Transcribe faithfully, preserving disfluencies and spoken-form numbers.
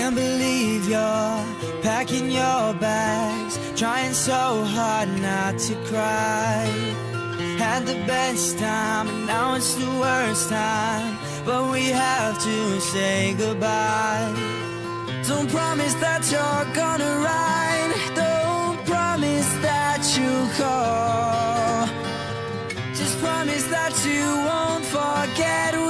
Can't believe you're packing your bags, trying so hard not to cry. Had the best time, and now it's the worst time, but we have to say goodbye. Don't promise that you're gonna ride, don't promise that you'll call. Just promise that you won't forget